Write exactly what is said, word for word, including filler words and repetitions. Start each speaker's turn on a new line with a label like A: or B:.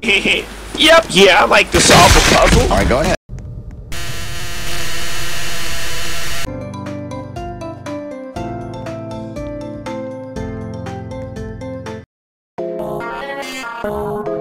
A: Yep, yeah, I like to solve a puzzle.
B: Alright, go ahead.
C: Oh.